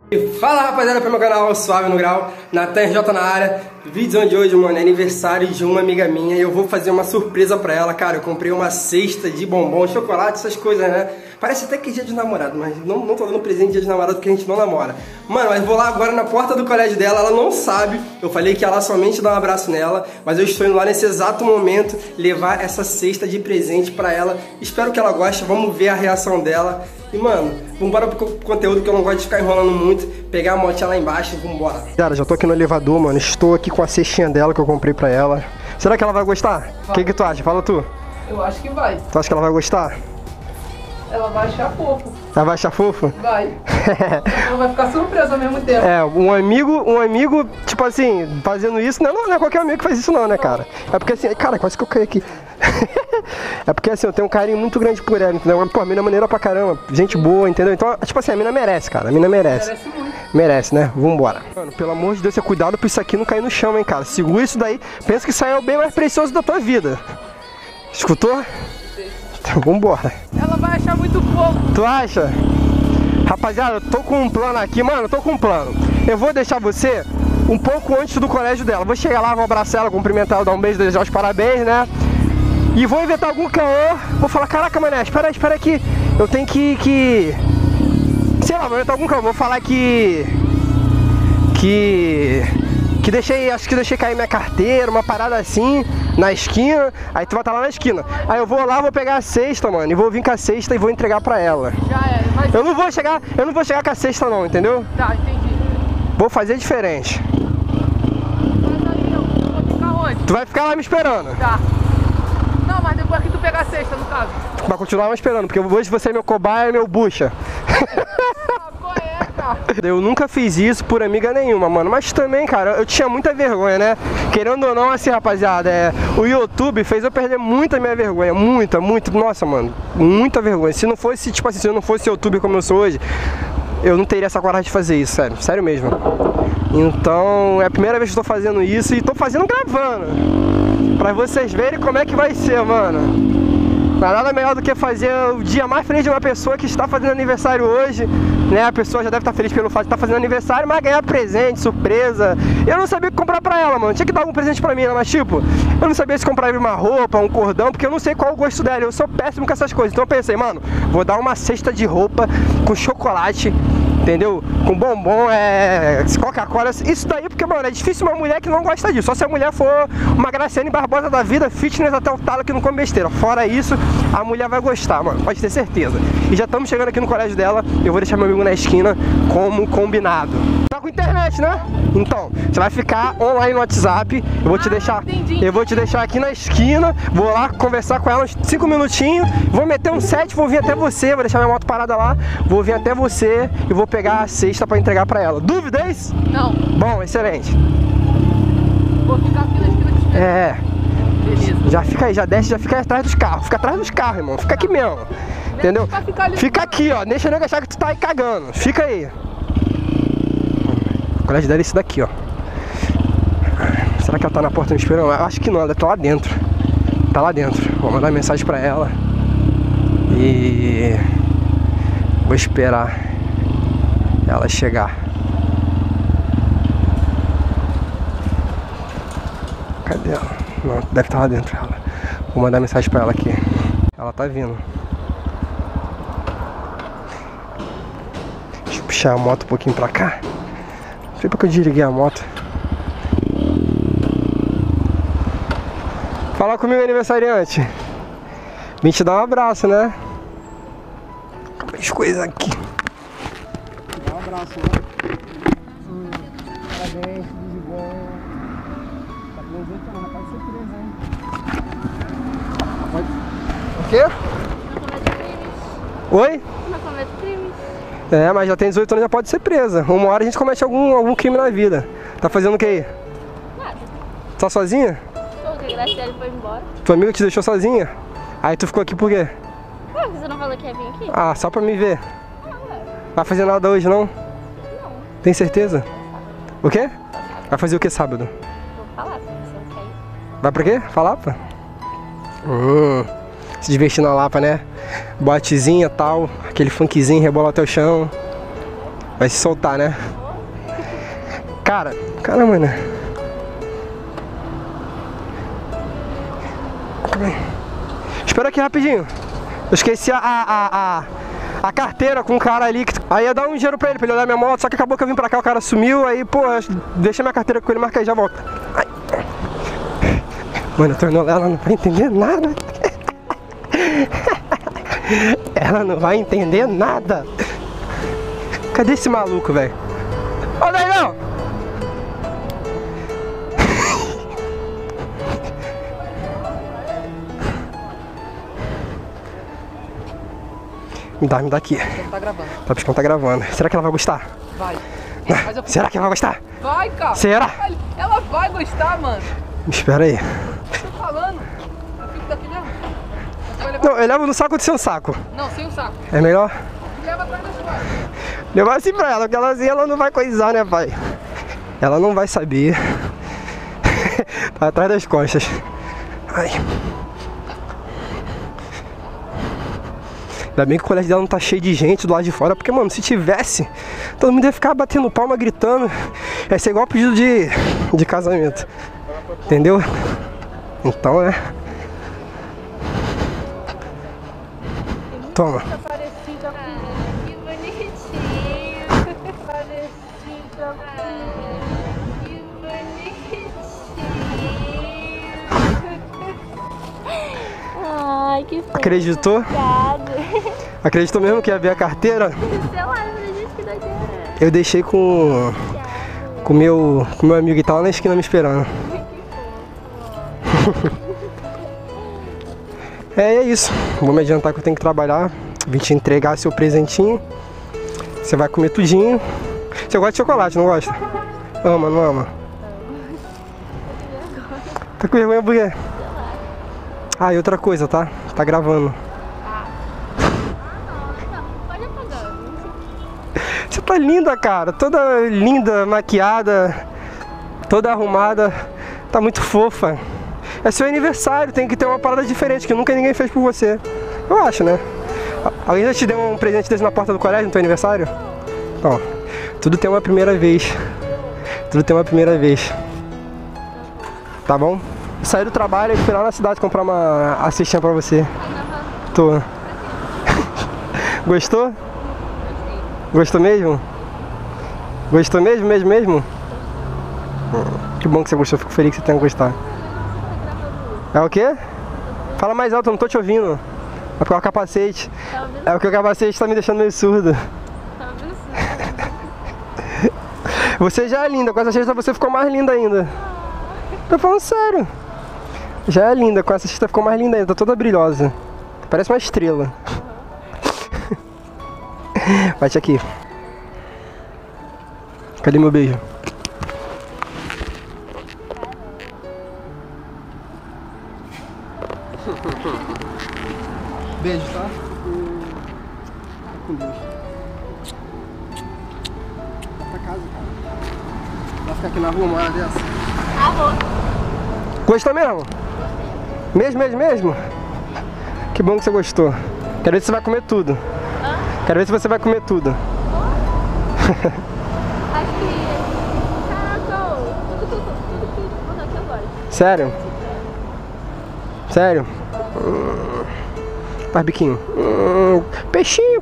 Fala rapaziada, para meu canal Suave no Grau, Natan RJ na área. Vídeo de hoje, mano, é aniversário de uma amiga minha e eu vou fazer uma surpresa pra ela. Cara, eu comprei uma cesta de bombom, chocolate, essas coisas, né? Parece até que é dia de namorado, mas não tô dando presente de dia de namorado porque a gente não namora. Mano, mas vou lá agora na porta do colégio dela, ela não sabe. Eu falei que ela somente dá um abraço nela, mas eu estou indo lá nesse exato momento levar essa cesta de presente pra ela. Espero que ela goste, vamos ver a reação dela. E mano, vambora pro conteúdo que eu não gosto de ficar enrolando muito. Pegar a motinha lá embaixo e vambora. Cara, já tô aqui no elevador, mano. Estou aqui com a cestinha dela que eu comprei pra ela. Será que ela vai gostar? O que tu acha? Fala tu. Eu acho que vai. Tu acha que ela vai gostar? Ela vai achar fofo. Ela vai achar fofo? Vai. Ela vai ficar surpresa ao mesmo tempo. É, um amigo, tipo assim, fazendo isso, não é qualquer amigo que faz isso não, né, cara? É porque assim, cara, quase que eu caí aqui. É porque assim, eu tenho um carinho muito grande por ela, entendeu? Pô, a mina é maneira pra caramba, gente boa, entendeu? Então, tipo assim, a mina merece, cara, a mina merece. Merece muito. Merece, né? Vambora. Mano, pelo amor de Deus, tenha cuidado pra isso aqui não cair no chão, hein, cara. Segura isso daí, pensa que isso aí é o bem mais precioso da tua vida. Escutou? Então, vambora. Ela vai achar muito fofo. Tu acha? Rapaziada, eu tô com um plano aqui, mano, eu tô com um plano. Eu vou deixar você um pouco antes do colégio dela. Vou chegar lá, vou abraçar ela, cumprimentar ela, dar um beijo, desejar os parabéns, né? E vou inventar algum caô. Vou falar, caraca, mané, espera aqui. Eu tenho que... Sei lá, vou inventar algum caô. Vou falar que deixei, acho que deixei cair minha carteira, uma parada assim, na esquina. Aí tu vai estar lá na esquina. Aí eu vou lá, vou pegar a cesta, mano, e vou vir com a cesta e vou entregar pra ela. Já é, mas... Eu não vou chegar com a cesta não, entendeu? Tá, entendi. Vou fazer diferente. Mas aí eu vou ficar onde? Tu vai ficar lá me esperando. Tá. Não, mas depois que tu pegar a cesta, no caso. Vai continuar me esperando, porque hoje você é meu cobaia e meu bucha. Ah, qual é, cara? Eu nunca fiz isso por amiga nenhuma, mano. Mas também, cara, eu tinha muita vergonha, né? Querendo ou não, assim, rapaziada, o YouTube fez eu perder muita minha vergonha. Muita. Nossa, mano, muita vergonha. Se não fosse, tipo assim, se eu não fosse YouTube como eu sou hoje, eu não teria essa coragem de fazer isso, sério mesmo. Então, é a primeira vez que eu tô fazendo isso e tô fazendo gravando. Pra vocês verem como é que vai ser, mano. Não há nada melhor do que fazer o dia mais feliz de uma pessoa que está fazendo aniversário hoje, né? A pessoa já deve estar feliz pelo fato de estar fazendo aniversário, mas ganhar presente, surpresa. Eu não sabia o que comprar pra ela, mano. Tinha que dar algum presente pra mim, mas tipo, eu não sabia se comprar uma roupa, um cordão, porque eu não sei qual o gosto dela. Eu sou péssimo com essas coisas. Então eu pensei, mano, vou dar uma cesta de roupa com chocolate, entendeu? Com bombom, Coca-Cola, isso daí, porque, mano, é difícil uma mulher que não gosta disso. Só se a mulher for uma Graciane Barbosa da vida, fitness até o talo que não come besteira. Fora isso, a mulher vai gostar, mano, pode ter certeza. E já estamos chegando aqui no colégio dela, eu vou deixar meu amigo na esquina, como combinado. Tá com internet, né? Então, você vai ficar online no WhatsApp, eu vou te deixar aqui na esquina, vou lá conversar com ela uns 5 minutinhos, vou meter um set, vou vir até você, vou deixar minha moto parada lá, vou vir até você e vou pegar a cesta pra entregar pra ela. Dúvidas? Não. Bom, excelente. Vou ficar aqui na esquina te esperando. É. Beleza. Já fica aí, já desce, já fica atrás dos carros. Fica atrás dos carros, irmão. Fica aqui mesmo. Entendeu? Fica aqui, ó. Deixa eu não achar que tu tá aí cagando. Fica aí. O colégio dela é esse daqui, ó. Será que ela tá na porta me esperando? Eu acho que não, ela tá lá dentro. Tá lá dentro. Vou mandar mensagem pra ela. E vou esperar ela chegar. Cadê ela? Não, deve estar lá dentro ela. Vou mandar mensagem pra ela aqui. Ela tá vindo. Deixa eu puxar a moto um pouquinho pra cá. Não sei porque eu desliguei a moto. Fala comigo, aniversariante. Vim te dar um abraço, né? As coisas aqui. Dá um abraço, né? Parabéns, tudo de bom. Tá com 18 anos, pode ser presa, hein? Pode... O quê? Não comete crimes. Oi? Não comete crimes. É, mas já tem 18 anos, já pode ser presa. Uma hora a gente comete algum crime na vida. Tá fazendo o que aí? Nada. Tá sozinha? Porque a Graciele foi embora. Tua amiga te deixou sozinha? Aí tu ficou aqui por quê? Ué, você não falou que ia vir aqui? Ah, só pra me ver. Não, ué. Vai fazer nada hoje, não? Não. Tem certeza? O quê? Vai fazer o que sábado? Vou falar, se você não quer ir. Vai pra quê? Pra Lapa? Se divertir na Lapa, né? Botezinha, tal, aquele funkzinho, rebola até o chão. Vai se soltar, né? Cara, caramba, né? Espera aqui rapidinho. Eu esqueci a carteira com o cara ali. Aí ia dar um dinheiro pra ele olhar minha moto. Só que acabou que eu vim pra cá, o cara sumiu. Aí, pô, deixei minha carteira com ele, marca aí, já volto. Ai. Mano, eu tô indo, ela não vai entender nada. Ela não vai entender nada. Cadê esse maluco, velho? Ô, daí não! Me dá aqui. Tá gravando. Tá piscando, tá gravando. Será que ela vai gostar? Vai. Será que ela vai gostar? Vai, cara. Será? Ela vai gostar, mano. Espera aí. Tô falando. Eu fico daqui mesmo. Vai levar... Não, eu levo no saco ou sem um saco? Não, sem o saco. É melhor? Leva atrás da sua. Levar assim pra ela, porque ela assim ela não vai coisar, né, pai? Ela não vai saber. Tá atrás das costas. Ai. Ainda bem que o colégio dela não tá cheio de gente do lado de fora, porque, mano, se tivesse, todo mundo ia ficar batendo palma, gritando. Ia ser igual o pedido de casamento. Entendeu? Então, né? Toma. Parecida com... que bonitinho. Parecida com... que bonitinho. Ai, que fofo. Acreditou? Obrigada. Acreditou mesmo que ia ver a carteira? Sei lá, eu falei, gente, que doideira. Eu deixei com o meu amigo e tal lá na esquina me esperando. É isso. Vou me adiantar que eu tenho que trabalhar. Vim te entregar seu presentinho. Você vai comer tudinho. Você gosta de chocolate, não gosta? Ama, não ama? Tá com vergonha por quê? Ah, e outra coisa, tá? Tá gravando. Pode apagar. Você tá linda, cara. Toda linda, maquiada, toda arrumada. Tá muito fofa. É seu aniversário, tem que ter uma parada diferente que nunca ninguém fez por você. Eu acho, né? Alguém já te deu um presente desse na porta do colégio no teu aniversário? Ó, tudo tem uma primeira vez. Tudo tem uma primeira vez. Tá bom? Saí do trabalho e fui lá na cidade comprar uma cestinha pra você. Tô. Gostou? Gostou mesmo? Gostou mesmo, mesmo? Que bom que você gostou, fico feliz que você tenha gostado. É o quê? Fala mais alto, eu não tô te ouvindo. É porque o capacete. É porque o capacete tá me deixando meio surdo. Você já é linda, com essa cesta você ficou mais linda ainda. Tô falando sério. Já é linda, com essa cesta ficou mais linda ainda, tá toda brilhosa. Parece uma estrela. Bate aqui. Cadê meu beijo? Beijo, tá? Com Deus. Pra casa, cara. Vai ficar aqui na rua uma hora dessa? Ah, vou. Gostou mesmo? Mesmo? Que bom que você gostou. Quero ver se você vai comer tudo. Quero ver se você vai comer tudo. Acho que... Caraca, tudo que mandou aqui agora. Sério? Sério? Faz biquinho. Peixinho.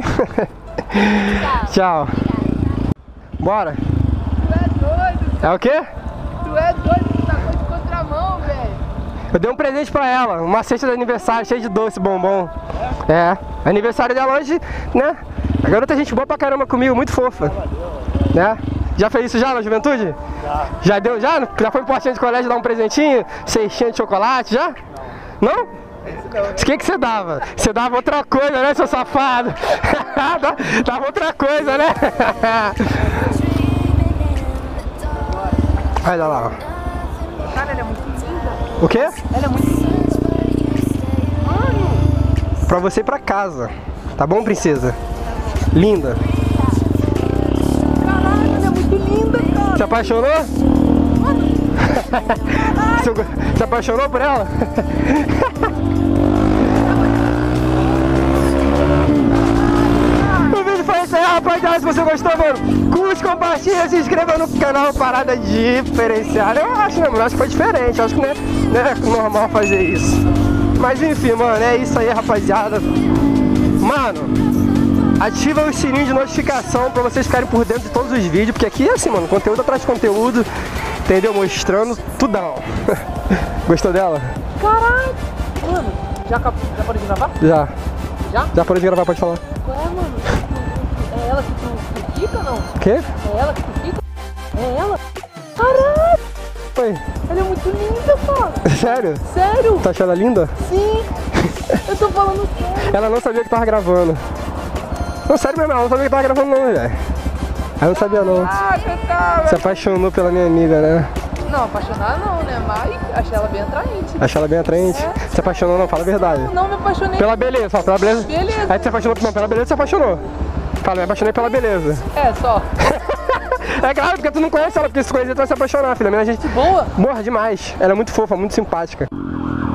Tchau. Bora. Tu é doido. É o quê? Tu é doido. Tu tá com de contramão, velho. Eu dei um presente pra ela, uma cesta de aniversário cheia de doce, bombom. É, aniversário dela hoje, né? A garota é gente boa pra caramba comigo, muito fofa. Né? Já fez isso já na juventude? Já deu, já? Já foi em portinha de colégio dar um presentinho? Cestinha de chocolate, já? Não? O que você dava? Você dava outra coisa, né, seu safado? Dava outra coisa, né? Olha lá, ó. Cara, ela é muito linda. O quê? Ela é muito linda. Pra você ir pra casa. Tá bom, princesa? Linda. Caralho, ela é muito linda, cara. Se apaixonou? Se apaixonou por ela? O vídeo foi encerrado. rapaziada, se você gostou, mano, curte, compartilha, se inscreva no canal. Parada diferenciada. Eu acho, né, mano? Acho que foi diferente. Acho que não é normal fazer isso. Mas enfim, mano, é isso aí, rapaziada. Mano, ativa o sininho de notificação pra vocês ficarem por dentro de todos os vídeos. Porque aqui é assim, mano, conteúdo atrás de conteúdo. Entendeu? Mostrando tudão. Gostou dela? Caralho! Mano, já parou de gravar? Já. Já? Já parou de gravar, pode falar. Qual é, mano? É ela que tu fica, não? O quê? É ela que tu fica? É ela? Caralho! Oi. Ela é muito linda, cara! Sério? Sério? Tá achando ela linda? Sim! Eu tô falando sério! Ela não sabia que tava gravando. Não, sério mesmo, ela não sabia que tava gravando não, velho. Ela não sabia não. Ah, que cara! Se apaixonou pela minha amiga, né? Não, apaixonar não, né? Mas achei ela bem atraente. Achei ela bem atraente? É. Se apaixonou não? Fala a verdade. Não me apaixonei. Pela beleza, só pela beleza. Beleza. Aí você se apaixonou não, pela beleza, você se apaixonou. Fala, me apaixonei pela beleza. É, só. É claro, porque tu não conhece ela, porque se conhecer tu vai se apaixonar, filha. A menina, a gente Boa? morre demais. Ela é muito fofa, muito simpática.